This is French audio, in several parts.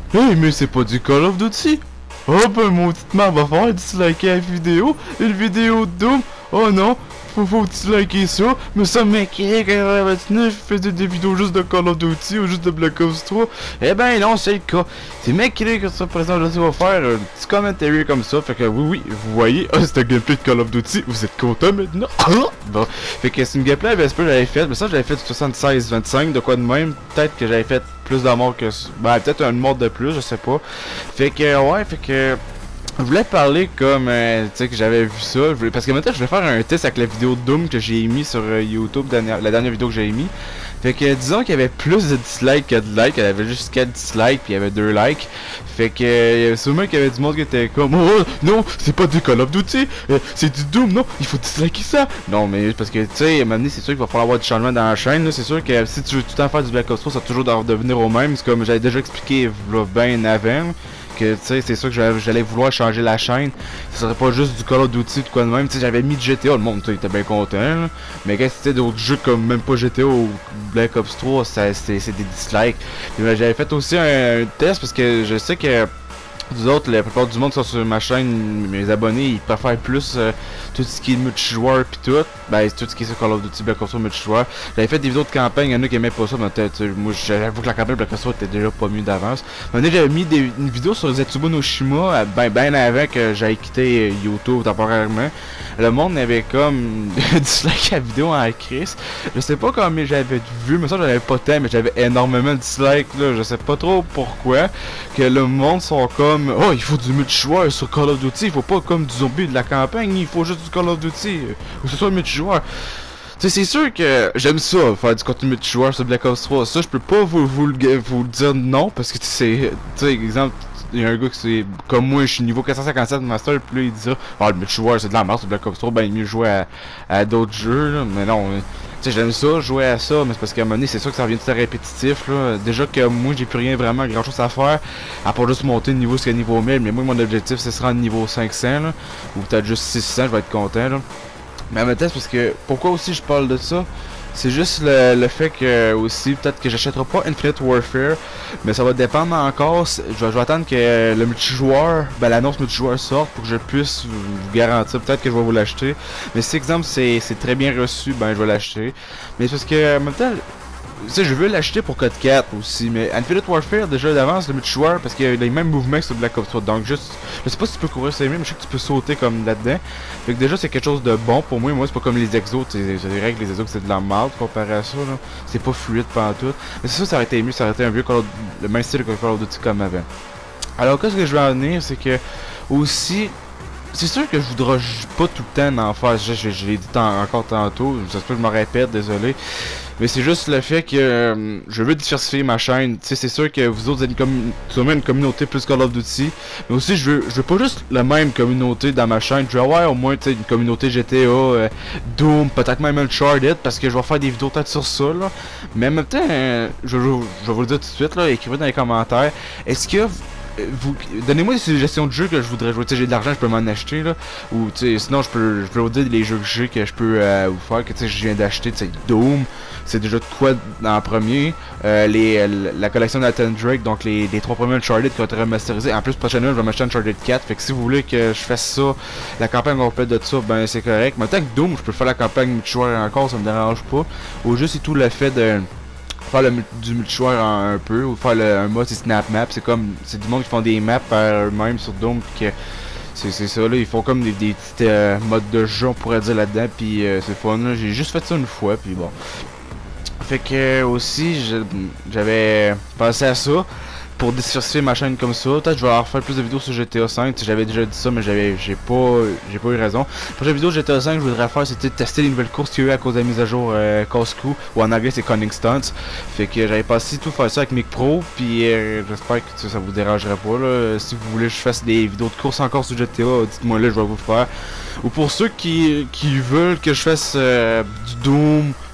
Hey, mais c'est pas du Call of Duty! Oh ben mon petit man va falloir disliker la vidéo, une vidéo de Doom. Oh non, faut disliker ça. Mais ça m'inquiète que 29 faisait des vidéos juste de Call of Duty ou juste de Black Ops 3. Eh ben non, c'est le cas. C'est m'inquiète que ça présent je va faire un petit commentary comme ça. Fait que oui, vous voyez, c'est un gameplay de Call of Duty. Vous êtes content maintenant? Bon, fait que c'est une gameplay avec que j'avais fait, mais ça j'avais fait 76-25, de quoi de même. Peut-être que j'avais fait plus de morts que... Ben peut-être un mort de plus, je sais pas. Fait que ouais, fait que... Je voulais parler comme, tu sais, que j'avais vu ça, parce que maintenant je vais faire un test avec la vidéo de Doom que j'ai mis sur YouTube, la dernière vidéo que j'ai mis. Fait que disons qu'il y avait plus de dislikes que de likes, elle avait juste 4 dislikes puis il y avait 2 likes. Fait que il y avait sûrement qu'il y avait du monde qui était comme oh non, c'est pas du Call of Duty, c'est du Doom, non, il faut disliker ça. Non mais parce que tu sais, à un moment donné c'est sûr qu'il va falloir avoir du changement dans la chaîne, c'est sûr que si tu veux tout le temps faire du Black Ops 3, ça va toujours devenir au même, c'est comme j'avais déjà expliqué bien avant. Que tu sais, c'est sûr que j'allais vouloir changer la chaîne. Ce serait pas juste du Call of Duty ou quoi de même. Tu sais, j'avais mis GTA, le monde était bien content. Là. Mais quand c'était d'autres jeux comme même pas GTA ou Black Ops 3, c'est des dislikes. J'avais fait aussi un test parce que je sais que vous autres, la plupart du monde qui sont sur ma chaîne, mes abonnés, ils préfèrent plus tout ce qui est multijoueur pis tout. Ben, tout ce qui est sur Call of Duty, Black Ops 3 multijoueur. J'avais fait des vidéos de campagne, il y en a qui aimaient pas ça, mais moi j'avoue que la campagne Black Ops 3 était déjà pas mieux d'avance. Maintenant j'avais mis une vidéo sur Zetsubo no Shima, ben avant que j'aille quitter YouTube temporairement. Le monde avait comme dislike la vidéo en crise. Je sais pas combien j'avais vu, mais ça j'avais pas tant, mais j'avais énormément de dislikes là. Je sais pas trop pourquoi. Que le monde sont comme oh, il faut du multijoueur sur Call of Duty, il faut pas comme du zombie de la campagne, il faut juste du Call of Duty, ou ce soit le multijoueur. Tu sais, c'est sûr que j'aime ça, faire du contenu multijoueur sur Black Ops 3, ça je peux pas vous le dire non, parce que tu sais, exemple, il y a un gars qui c'est comme moi, je suis niveau 457 master, puis là il dit ça, ah le multijoueur c'est de la merde sur Black Ops 3, ben il est mieux jouer à d'autres jeux, là. Mais non, tu sais, j'aime ça, jouer à ça, mais c'est parce qu'à un moment donné, c'est sûr que ça revient tout répétitif, là. Déjà que moi, j'ai plus rien vraiment grand chose à faire, à part juste monter le niveau jusqu'à niveau 1000, mais moi, mon objectif, c'est de se rendre niveau 500, là, ou peut-être juste 600, je vais être content, là. Mais en même temps, c'est parce que, pourquoi aussi je parle de ça? C'est juste le fait que aussi peut-être que j'achèterai pas Infinite Warfare, mais ça va dépendre encore. Je vais attendre que le multijoueur, ben l'annonce multijoueur sorte pour que je puisse vous garantir. Peut-être que je vais vous l'acheter. Mais si exemple c'est très bien reçu, ben je vais l'acheter. Mais c'est parce que en même temps, tu sais, je veux l'acheter pour Code 4 aussi, mais Infinite Warfare déjà d'avance le multijoueur parce qu'il y a les mêmes mouvements que sur Black Ops 3, donc juste, je sais pas si tu peux courir sur les mêmes, mais je sais que tu peux sauter comme là-dedans, fait que déjà c'est quelque chose de bon pour moi c'est pas comme les exos, c'est vrai que les exos c'est de la merde comparé à ça, là, c'est pas fluide pendant tout, mais c'est ça aurait été mieux, ça aurait été un vieux le même style que Call of Duty comme avant. Alors qu'est-ce que je veux en venir, c'est que aussi, c'est sûr que je voudrais pas tout le temps en faire, je l'ai dit encore tantôt, j'espère que je me répète, désolé. Mais c'est juste le fait que je veux diversifier ma chaîne. Tu sais, c'est sûr que vous autres vous êtes sûrement une communauté plus Call of Duty. Mais aussi, je veux pas juste la même communauté dans ma chaîne. Je veux avoir au moins une communauté GTA, Doom, peut-être même Uncharted, parce que je vais faire des vidéos peut-être sur ça. Là. Mais en même temps, je vais vous le dire tout de suite, là, écrivez dans les commentaires. Est-ce que donnez-moi des suggestions de jeux que je voudrais jouer. Tu sais, j'ai de l'argent, je peux m'en acheter là. Ou tu sais, sinon je peux vous dire les jeux que j'ai que je peux vous faire. Que tu sais, je viens d'acheter, tu sais, Doom. C'est déjà de quoi en premier. La collection Nathan Drake, donc les 3 premiers Uncharted qui ont été remasterisés. En plus, prochainement, je vais m'acheter Uncharted 4. Fait que si vous voulez que je fasse ça, la campagne complète de ça, ben c'est correct. Mais tant que Doom, je peux faire la campagne multijoueur encore, ça me dérange pas. Au juste, c'est tout le fait de faire du multijoueur un peu, ou faire un mode c'est Snap Map, c'est du monde qui font des maps par eux-mêmes sur Doom, pis que c'est ça là, ils font comme des petits modes de jeu on pourrait dire là-dedans, puis c'est fun là, j'ai juste fait ça une fois, puis bon. Fait que aussi j'avais pensé à ça pour diversifier ma chaîne comme ça. Peut-être je vais en refaire plus de vidéos sur GTA 5. J'avais déjà dit ça, mais j'ai pas eu raison. La prochaine vidéo de GTA 5 je voudrais faire, c'était tester les nouvelles courses qu'il y a eu à cause de la mise à jour Costco, ou en anglais c'est Cunning Stunts. Fait que j'avais pensé tout faire ça avec Mic Pro, puis j'espère que ça vous dérangerait pas là. Si vous voulez que je fasse des vidéos de courses encore sur GTA, dites-moi là, je vais vous le faire. Ou pour ceux qui veulent que je fasse du Doom,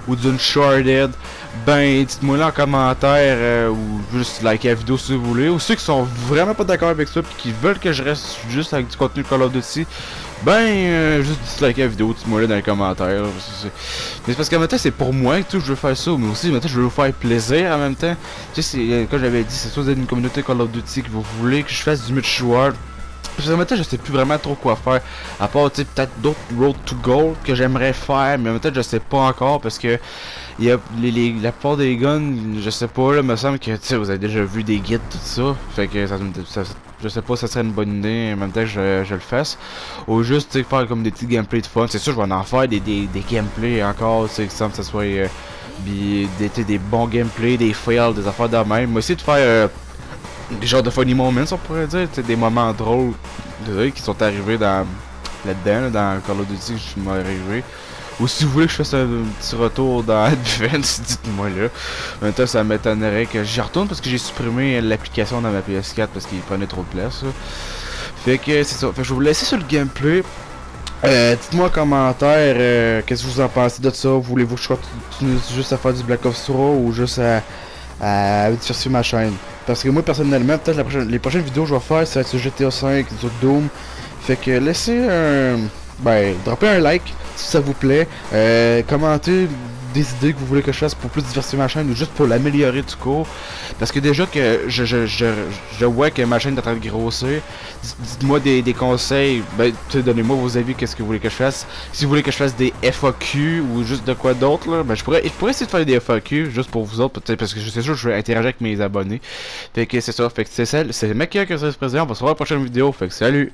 ou d'Uncharted, ben dites-moi là en commentaire ou juste likez la vidéo si vous voulez. Ou ceux qui sont vraiment pas d'accord avec ça et qui veulent que je reste juste avec du contenu Call of Duty, ben juste dislikez la vidéo, dites-moi là dans les commentaires. Mais c'est parce qu'en même temps c'est pour moi que je veux faire ça, mais aussi en même temps je veux vous faire plaisir en même temps. Tu sais, comme j'avais dit, c'est soit vous êtes une communauté Call of Duty que vous voulez que je fasse du multijoueur. Parce que maintenant je sais plus vraiment trop quoi faire. À part peut-être d'autres Road to Gold que j'aimerais faire. Mais en même temps je sais pas encore. Parce que il y a la plupart des guns, je sais pas là, me semble que vous avez déjà vu des guides tout ça. Fait que je sais pas si ça serait une bonne idée en même temps que je le fasse. Ou juste faire comme des petits gameplays de fun. C'est sûr je vais en faire des gameplays encore, tu sais, que ça soit des bons gameplays, des fails, des affaires de même. Moi aussi de faire des genres de funny moments, on pourrait dire, des moments drôles qui sont arrivés là-dedans, dans Call of Duty, je suis arrivé. Ou si vous voulez que je fasse un petit retour dans Advance, dites-moi là. En même temps, ça m'étonnerait que j'y retourne parce que j'ai supprimé l'application dans ma PS4 parce qu'il prenait trop de place. Là. Fait que c'est ça. Fait que je vais vous laisser sur le gameplay. Dites-moi en commentaire qu'est-ce que vous en pensez de ça. Voulez-vous que je continue juste à faire du Black Ops 3 ou juste à diversifier ma chaîne? Parce que moi personnellement, peut-être les prochaines vidéos que je vais faire, ça va être sur GTA 5, sur Doom. Fait que laissez droppez un like si ça vous plaît. Commentez des idées que vous voulez que je fasse pour plus diversifier ma chaîne ou juste pour l'améliorer du coup. Parce que déjà que je vois que ma chaîne est en train de grossir. Dites-moi des conseils, donnez-moi vos avis, qu'est-ce que vous voulez que je fasse. Si vous voulez que je fasse des FAQ ou juste de quoi d'autre, là, ben je pourrais essayer de faire des FAQ juste pour vous autres, peut-être parce que c'est sûr que je vais interagir avec mes abonnés. Fait que c'est ça, fait que c'est Makia qui se présente, on va se voir dans la prochaine vidéo, fait que salut!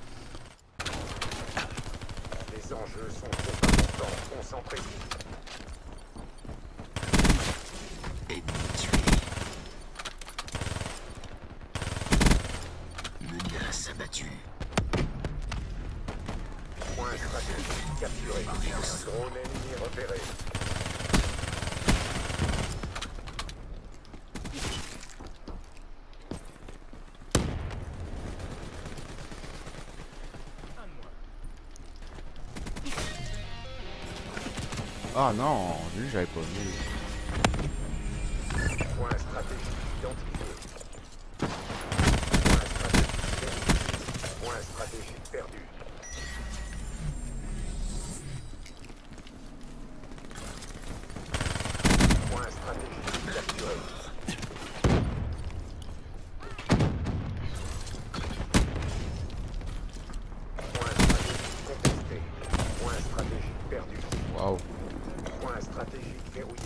Les enjeux sont trop importants, concentrez-vous. Menace abattue. Point stratégique capturé. Drone ennemi repéré. Ah non, lui j'avais pas vu. Point stratégique identifié. Point stratégique perdu. Point stratégique capturé. Point stratégique contesté. Point stratégique perdu. Wow. Point stratégique verrouillé.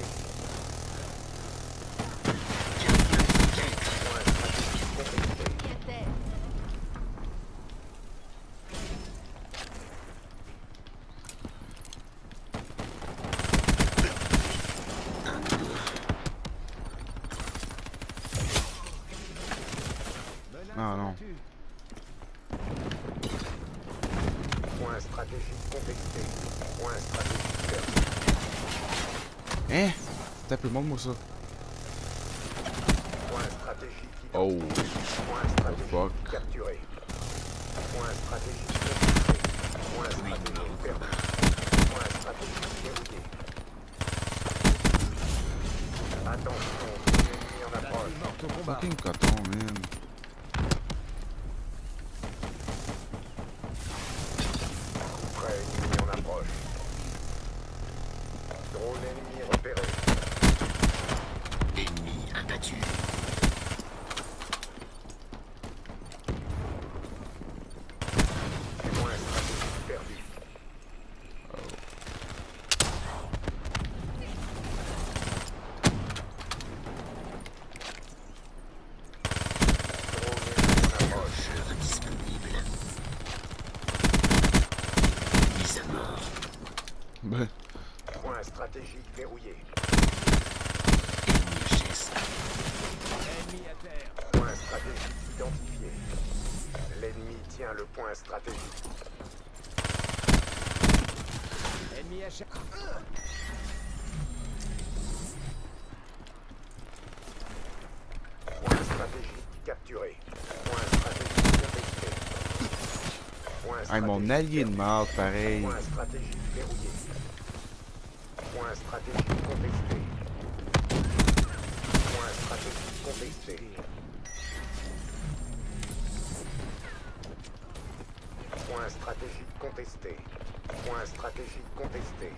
Point stratégique contesté. Ah non. Point stratégique contesté. Point stratégique perdu. Hein? T'as plus le monde moi ça. Point stratégique Oh. identifié. Point stratégique fuck. capturé. Point stratégique contesté. Point stratégique perdu. Point stratégique verrouillé. Attention, ennemi en approche. Fucking coton, man. Prêt, ennemi en approche. Drone ennemi repéré. Ennemi abattu. Point stratégique perdu. Drone ennemi en approche. Chargeur disponible. Mise à mort. Ben, Point stratégique verrouillé. Ennemi HS. Point stratégique identifié. L'ennemi tient le point stratégique. Point stratégique capturé. Point stratégique contesté. Point hey, mon stratégique allié de perdu. mort, pareil. Point stratégique verrouillé. Point stratégique contesté. Point stratégique contesté. Point stratégique contesté. Point stratégique contesté.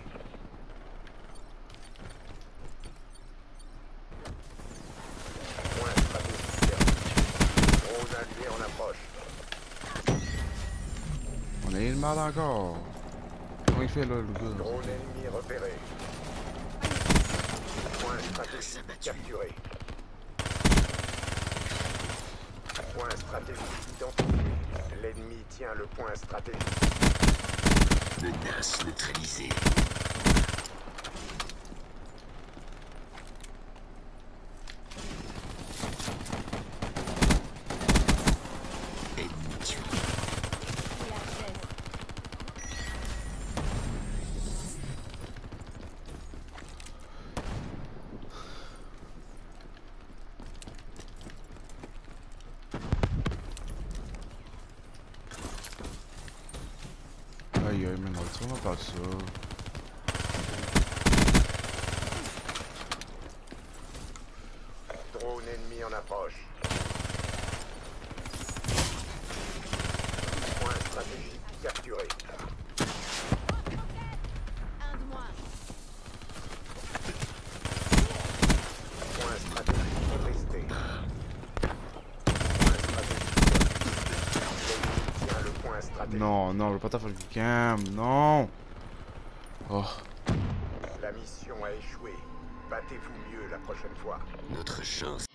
Point stratégique perdu. Drone allié en approche. On a eu le mal encore. Comment il fait là, le gars? Drone ennemi repéré. Point stratégique capturé. Point stratégique identifié. L'ennemi tient le point stratégique. Menace neutralisée. Ennemi tué. Aïe aïe, mais non, tu vas pas ça. Drone ennemi en approche. Point stratégique capturé. Point stratégique contesté. Point stratégique perdu. L'ennemi tient le point stratégique. Non, non, je veux pas t'affaire le cam, non! Oh, La mission a échoué. Battez-vous mieux la prochaine fois. Notre chance